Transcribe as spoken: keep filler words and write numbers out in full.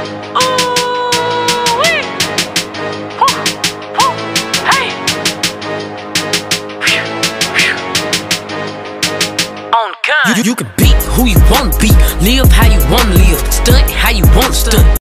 You, you can be who you wanna be, live how you wanna live, stunt how you wanna stunt.